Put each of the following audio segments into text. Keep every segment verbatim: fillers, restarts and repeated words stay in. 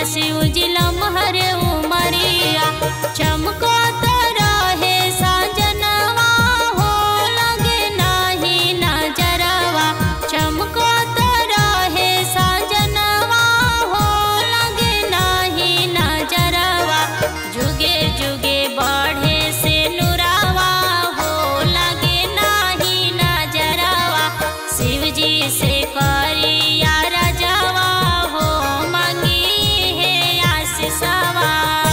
शिव जी लम्हर उमरिया चमको तो रहे साजनवा हो लगे नाही नजरवा चमको तो रहे साजनवा हो लगे नाही नजरवा जुगे जुगे बढ़े से नुरावा हो लगे नाही नजरवा शिव जी से करिया राजावा हो मांगी है आशीषवा।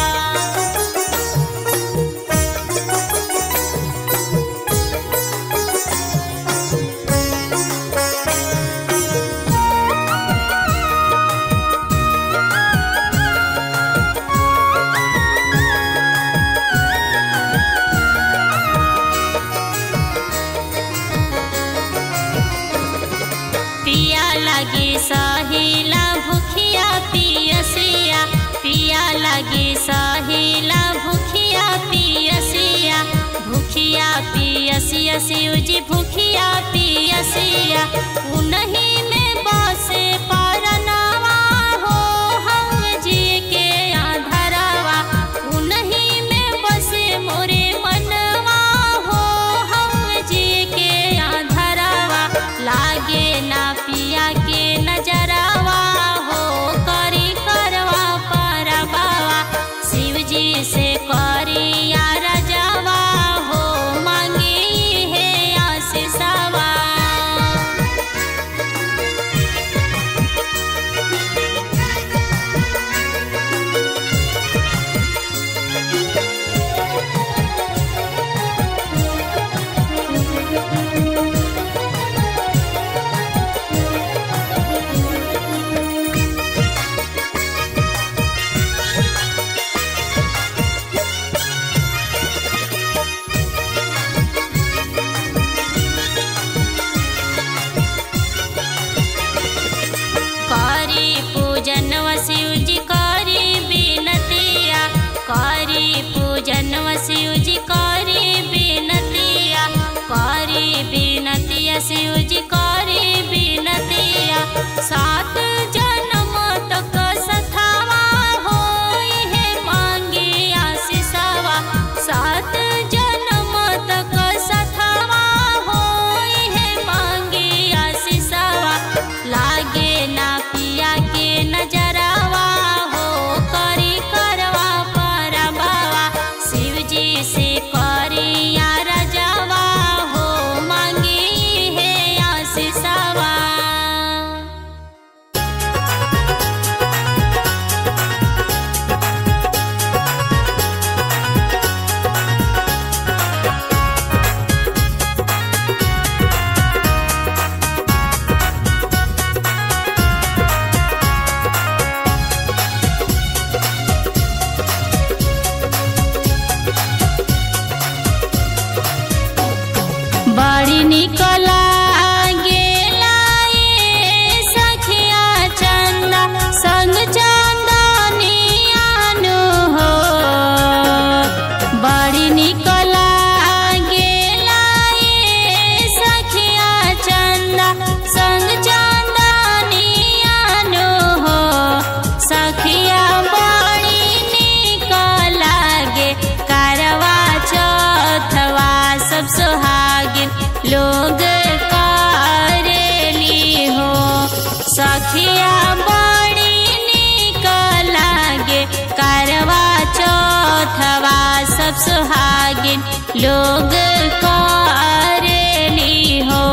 पिया लगी साहिला भूखिया पियसिया पिया लगी साहिला भूखिया पियसिया भूखिया पियसिया शिव जी भूखिया पियसिया उन्हीं में बसे परनवा हो हम जी के आधरवा उन्हीं में बसे मोरे मनवा हो हम जी के आधरवा लागे ना पिया के नजरवा हो करी करवा परबावा शिव जी से करिया राजावा हो मांगी है आशीषवा। करी पूजन व शिव जी करी बिनतिया करी पूजन व शिव जी करी बिनतिया करी बिनतिया शिव जी करी बिनतिया सात जन्म तक सथावा हो है मांगी आशीषवा सात जन्म तक सथावा हो है मांगी आशीषवा लागे ना पिया के नजरवा हो करी करवा परबावा शिव जी से करिया राजावा हो मांगी है आशीषवा। बड़ी निकला गेला ये सखिया चंदा संग चंदनियानु हो बड़ी निकला गेला ये सखिया चंदा संग चंदनियानु हो सखिया बड़ी निकला गे करवा चौथवा सब सुहागिन लोग करेली हो सखिया बड़ी निक लागे करवा चौथवा सब सुहागिन लोग करेली हो।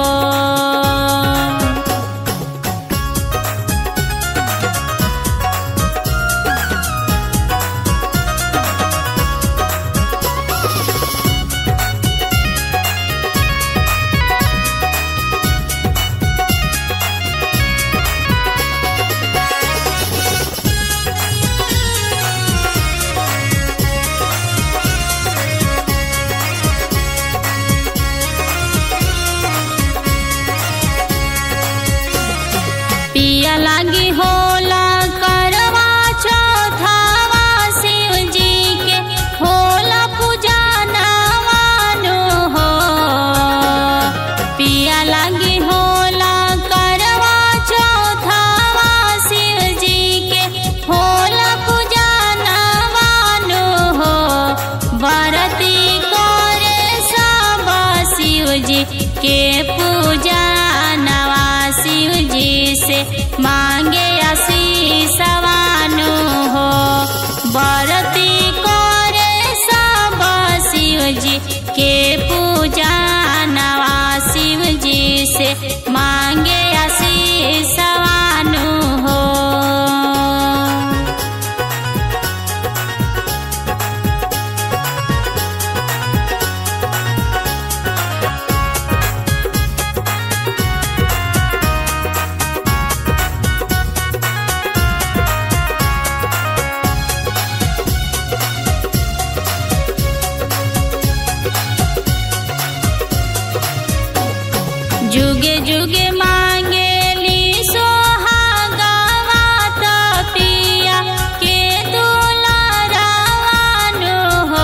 जुगे मांगेली सोहागवा त पिया के दुलारावानु हो।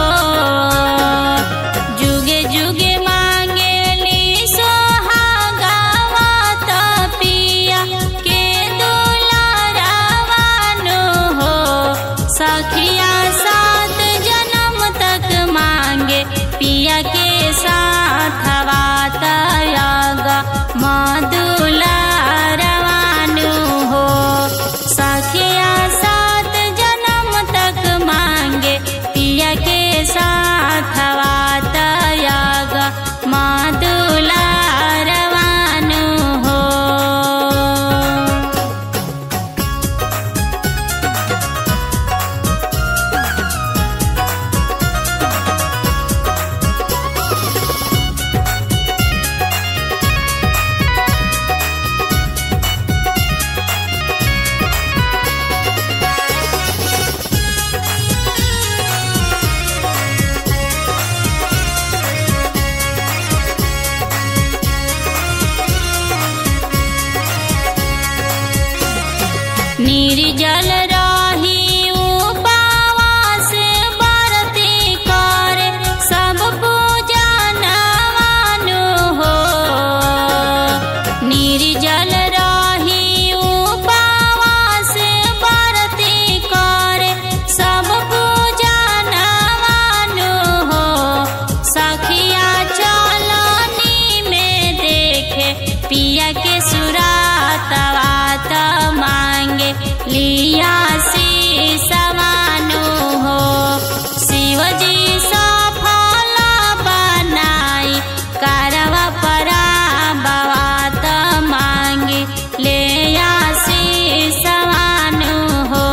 जुगे जुगे मांगेली सोहागवा त पिया के दुलारावानु हो। सखिया सात जन्म तक मांगे पिया के साथवा तयागा मधुलारवानु हो। सखिया सात जन्म तक मांगे पिया के साथवा तयागा मधुलारवानु हो। निर्जल रही उपवास व्रती करे सब पूजा नवानु हो। निर्जल रही उपवास व्रती करे सब पूजा नवानु हो। सखिया चलनी में देखे पिया के सुरातवा त मांगे लिया सवानु हो। शिवजी सफल बनाई कारवा परा बवात मांगे ले सवानु हो।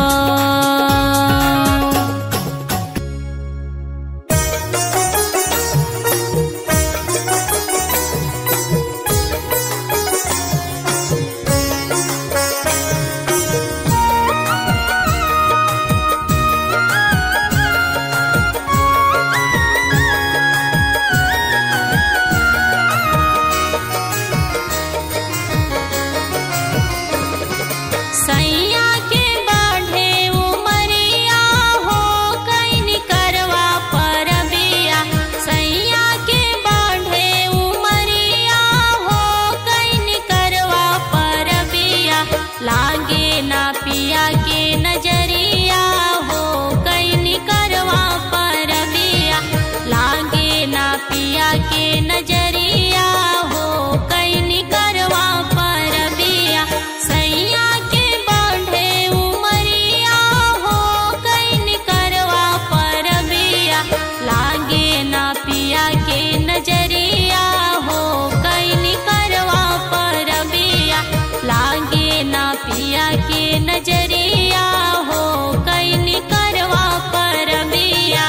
सैया के बाढ़े उमरिया हो कैन करवा परबिया। सैया के बाढ़े उमरिया हो कैन करवा परबिया। लागे ना पिया के नजरिया हो कैन करवा परबिया। लागे ना पिया के नजरिया हो कैन करवा परबिया। सैया के बाढ़े उमरिया हो कैन करवा परबिया। लागे ना पिया के नजरिया हो कैन करवा परबिया। लागे ना पिया के नजरिया हो कैन करवा परबिया।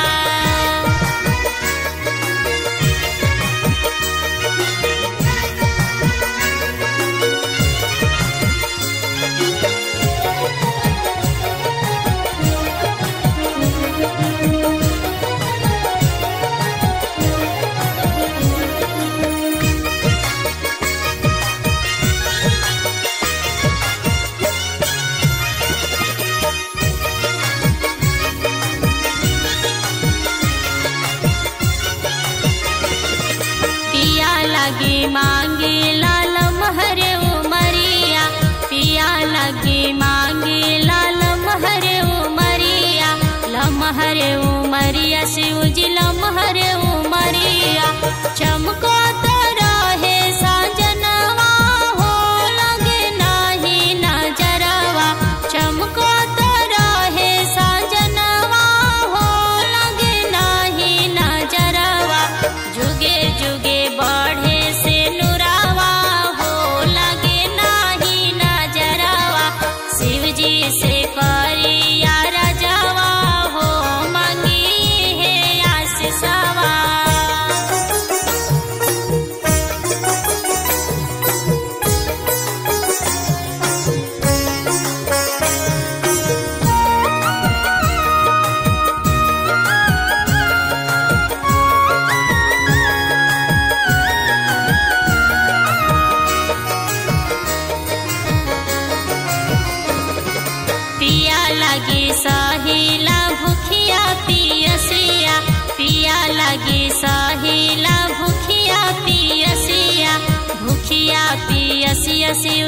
पिया लगे मांगे लाल महरे उमरिया। पिया लगे मांगे लाल महरे उमरिया। लमहरे उमरिया शिवजी लमहरे उमरिया। चमको तो रहे साजनवा हो लगे नाही नजरवा। चमको तो रहे साजनवा हो लगे नाही नजरवा। जुगे जुगे बढ़े से नुरावा हो लगे नाही नजरवा। शिवजी से करिया राजवा हो मांगी है आशीषवा।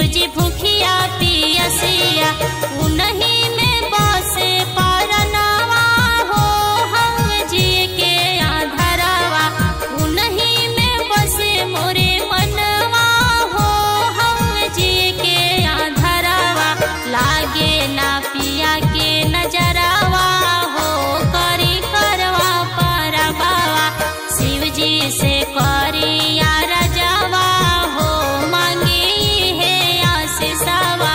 जी भूखिया पियसिया उन्हीं में बसे परनवा हो हम जी के आधरवा उन्हीं में बसे मोरे मनवा हो हम जी के आधरवा लागे ना पिया के नजरवा हो करी करवा परबावा शिव जी से करिया रजवा हो मांगी है आशीषवा।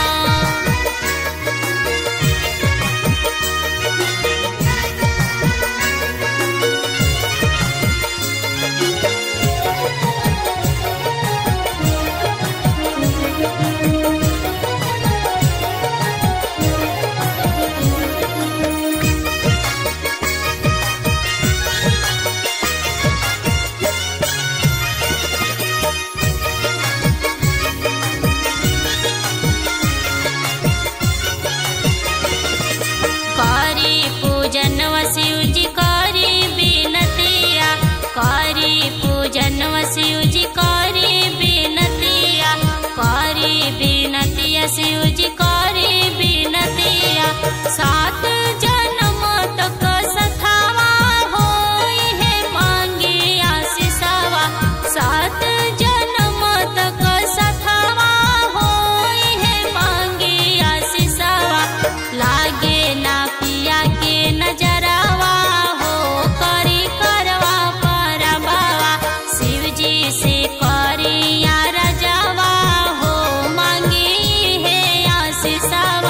करी पूजन शिव जी करी बिनतिया करी पूजन शिव जी करी बिनतिया करी बिनतिया शिव जी करी बिनतिया सात जन्म तक सखावा हो है मांगी आशीषवा सात जन्म तक सखावा हो है मांगी आशीषवा लागे ना पिया के नजरवा हो करी करवा परबावा शिव जी से करिया रजवा हो मांगी है आशीषवा।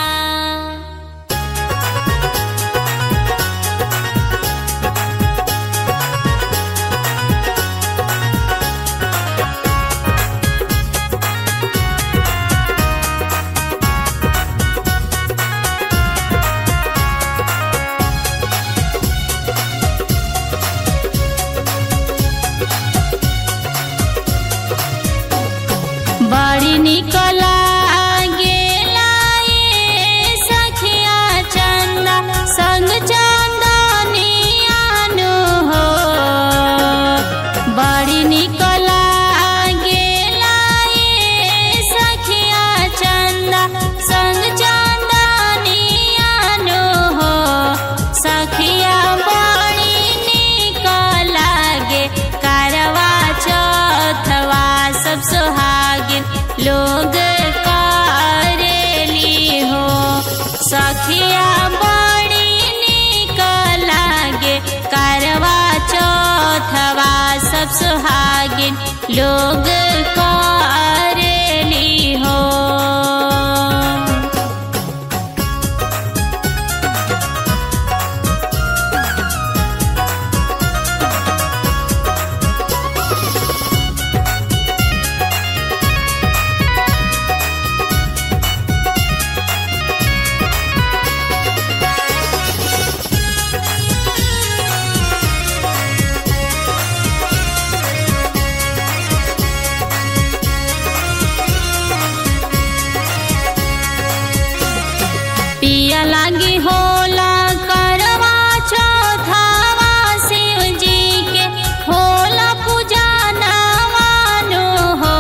बड़ी निक लागेला ये सखिया चंदा संग चंदनियानु हो बड़ी निक लागेला ये सखिया चंदा संग चंदनियानु हो सखिया बड़ी निक लागे करवा चौथवा सब सुहागिन लोग करेली हो सखिया बड़ी निक लागे करवा चौथवा सब सुहागिन लोग करेली हो। पिया लागी होला करवा चौथावा शिव जी के होला पूजा नवानो हो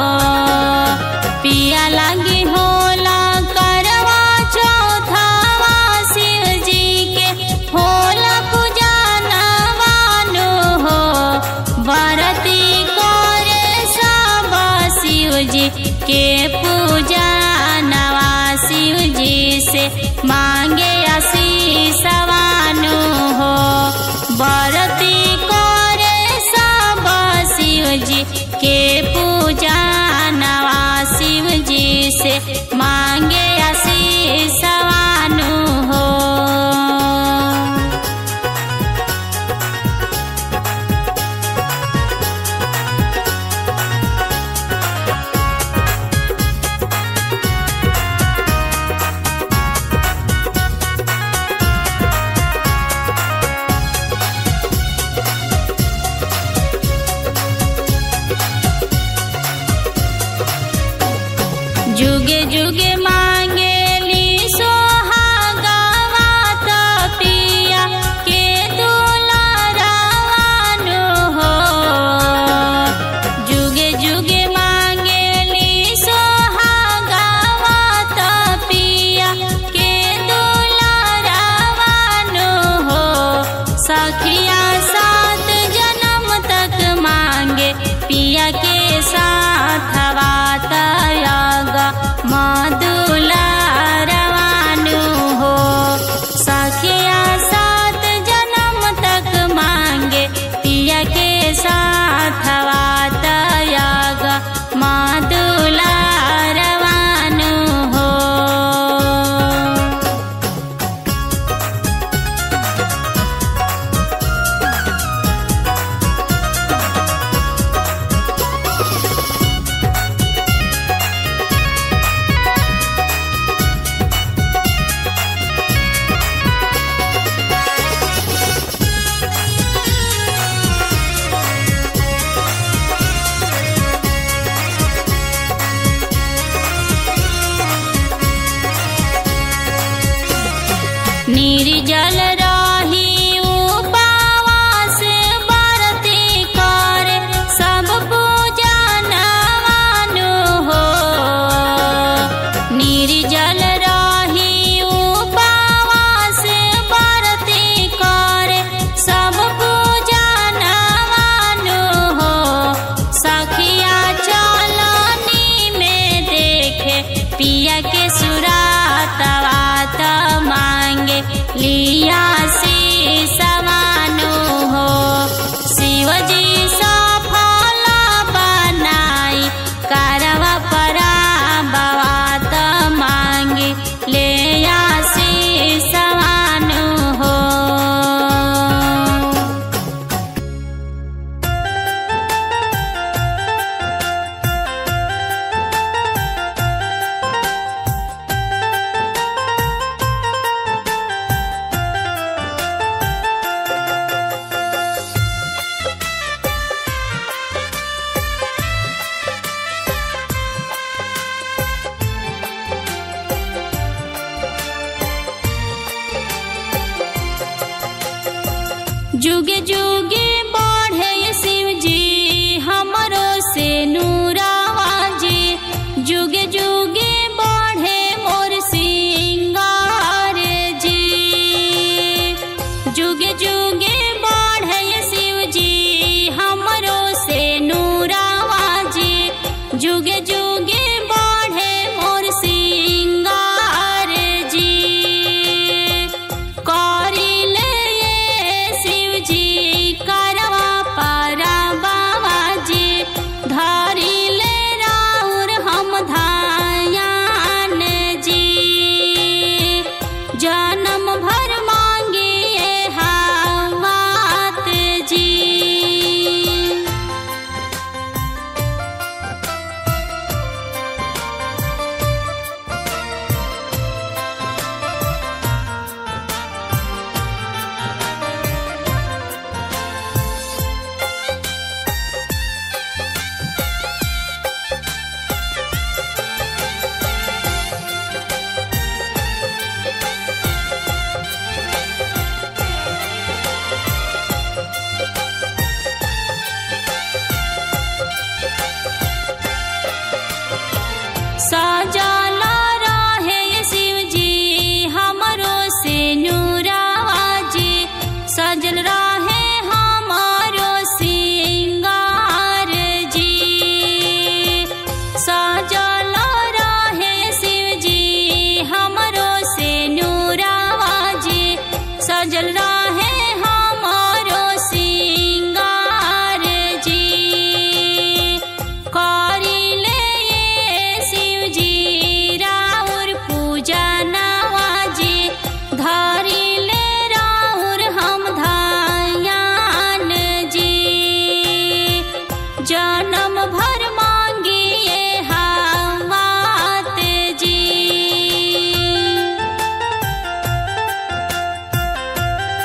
पिया लागी होला करवा चौथावा शिव जी के होला पूजा नवानो हो बरती करे सब शिव जी के पूजा नवा शिव जी से मांगे आशीषवानु हो बरती करे सब शिव जी के पूजा नवा शिव जी से मांगे आशीषवानु हो। जुगे जुगे निर्जल रही उपवास बरती करे सब पूजा नवानु हो। निर्जल रही उपवास बरती करे सब पूजा नवानु हो। सखिया चलनी में देखे पिया के सुरातवा त मांगे लिया सी समानु हो। शिवजी सफल बनाई कारवा परा बवात मांगे लिया सी समानु हो। जुगे जुगे बढ़े शिव जी हमरो से नूरावा जी। जुगे जुगे बढ़े मोर सिंगार जी। जुगे जुगे बढ़े शिव जी हमरो से नूरावा जी। जुगे जुगे बढ़े मोर सिंगार जी। करिले करवा परा बाबा जी धरिले राउर हम धायान जी। जन्म भर मांगिए हाथ जी। सजल रहे शिव जी हमरो से नूरावा जी। सजल रहे हमारो सिंगार जी। सजल रहे शिव जी हमरो से नूरावा जी। सजल रहे हमारो सिंगार जी। करिले शिव जी राउर पूजा नवा जी। धरिले राउर हम धायान जी। जन्म भर मांगिए हाथ जी।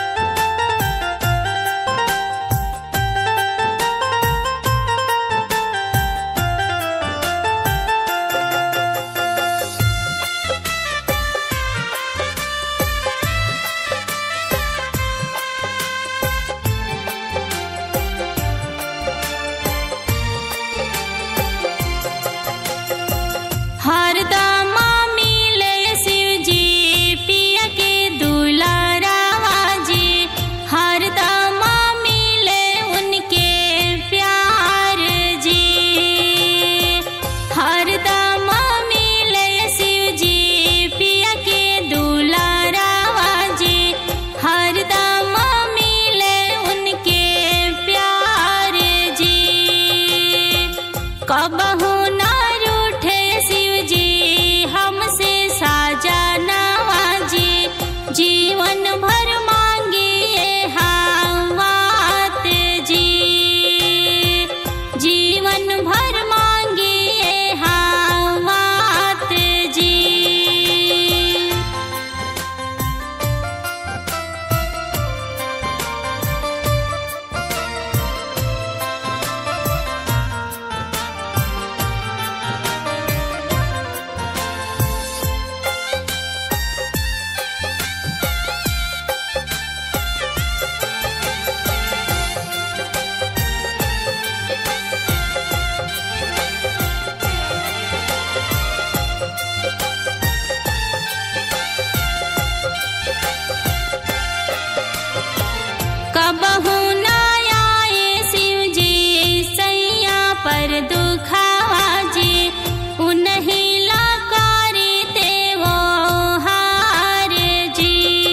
कबहू न आए शिव जी सैया पर दुखावा जी, उन्हीं ला करी देवो हार जी,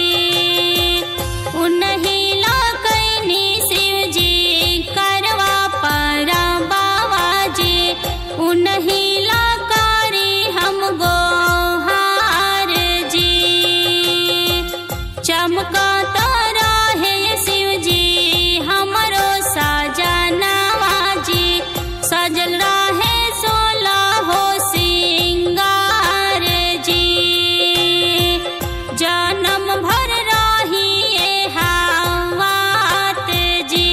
उन्हीं ला कैनी शिव जी करवा परा बाबा जी, उन्हीं ला करी हम गोहार जी। चमका तो रहे शिव जी हमरो सजनवा जी, सजल रहे सोलह हो सिंगार जी, जन्म भर रहिए हावात जी।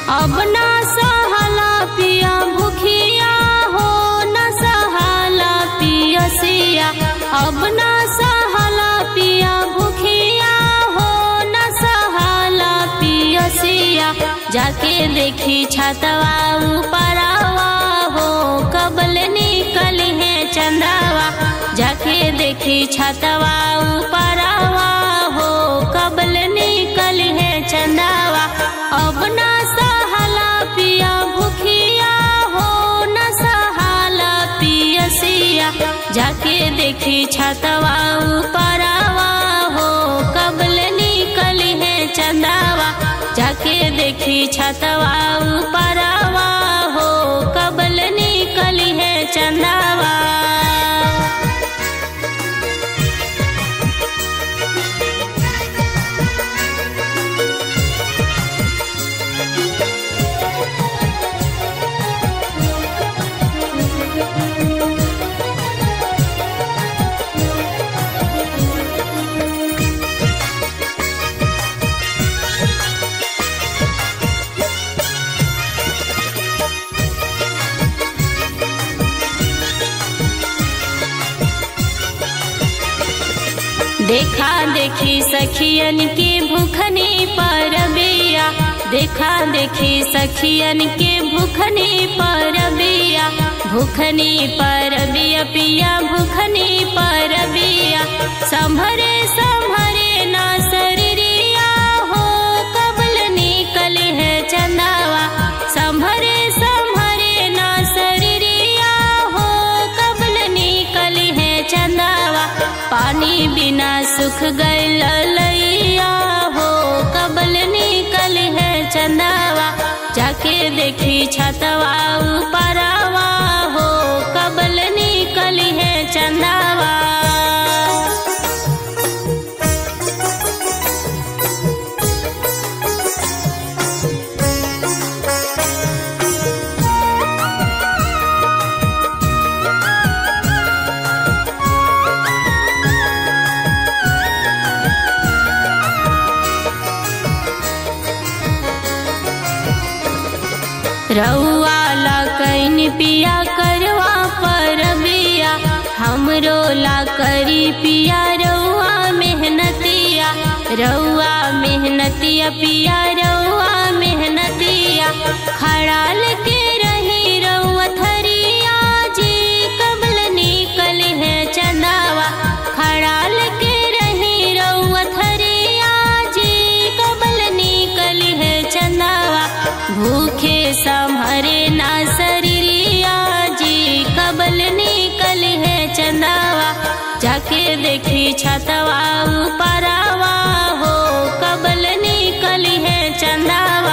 अब ना सहाला पिया भूखिया हो न सहाला पियसिया। अब ना सहाला पिया भूखिया हो न सहाला पियसिया। जाके देखी छतवा ऊपरवा हो कबल निकल है चंदावा। जाके देखी छतवा ऊपरवा हो कबल निकल है चंदावा। अब ना सहाला पिया भूखिया हो न सहाला पियसिया। जाके देखी छतवा ऊपरवा हो कबल निकल है चंदावा। जाके देखी छतवा ऊपरवा हो कबल निकल है चंदावा। देखा देखी सखियन के भूखनी परबिया। देखा देखी सखियन के भूखनी परबिया। भूखनी परबिया पिया भूखनी परबिया। संभरे संभरे ना शरीरिया हो कबल निकल है चंदावा। संभरे संभरे ना शरीरिया हो कबल निकल है चंदावा। पानी बिना सुख गए ललैया हो कबल निकल है चंदावा। जाके देखी छतवा ऊपरवा हो कबल निकल है चंदावा। रउआ ला कैन पिया करवा परबिया। हमरो ला करी पिया रउआ मेहनतिया। रउआ मेहनतिया पिया रउआ मेहनतिया। खड़ाल के रही रउआ थरिया जी कबल निकल है चंदावा। खड़ाल के रही रउआ थरिया जी कबल निकल है चंदावा। भूखे संभरे ना शरीरिया जी कबल निकल है चंदावा। जाके देखी छतवा ऊपरवा हो कबल निकल है चंदावा।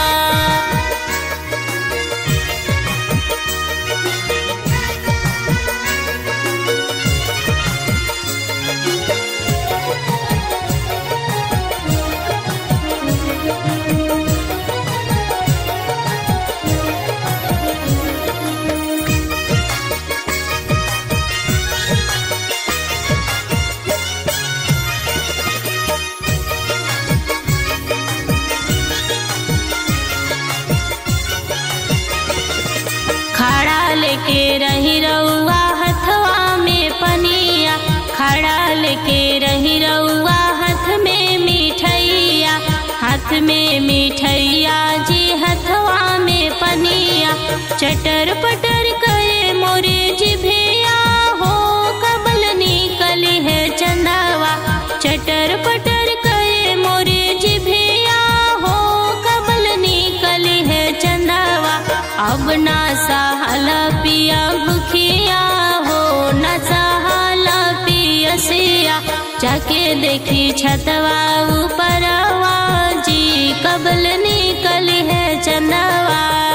खड़ा लेके रही रउआ हथवा में पनिया। खड़ा लेके रही रउआ हाथ में मिठैया। हाथ में मिठैया जी हथवा में पनिया। चटर पटर करे मोरे जिभिया हो कबल निकल है चंदावा। चटर पटर करे मोरे जिभिया हो कबल निकल है चंदावा। अब ना सहाला पिया भूखिया हो न सहाला पियसिया। जाके देखी छतवा ऊपरवा जी कबल निकल है चंदावा।